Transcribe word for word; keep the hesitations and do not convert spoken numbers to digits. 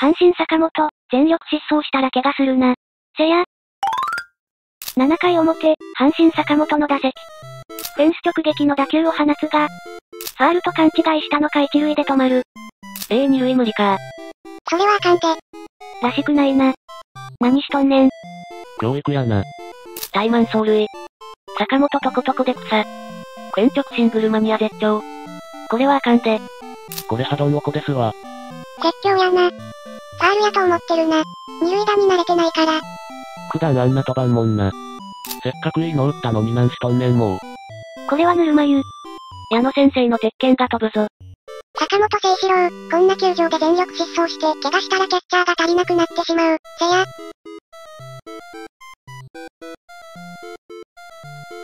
阪神坂本、全力疾走したら怪我するな。せや。ななかい表、阪神坂本の打席。フェンス直撃の打球を放つが、ファールと勘違いしたのか一塁で止まる。ええー、二塁無理か。 それはあかんて。 らしくないな。何しとんねん。 教育やな。 怠慢走塁。坂本とことこで草。フェン直進グルマニア絶頂。これはあかんで。 これ波動の子ですわ。 絶叫やな。ファールやと思ってるな。二塁打に慣れてないから。 普段あんな飛ばんもんな。せっかくいいの打ったのになんしとんねんもう。 これはぬるま湯。矢野先生の鉄拳が飛ぶぞ。 坂本誠志郎、こんな球場で全力疾走して怪我したらキャッチャーが足りなくなってしまう。せや。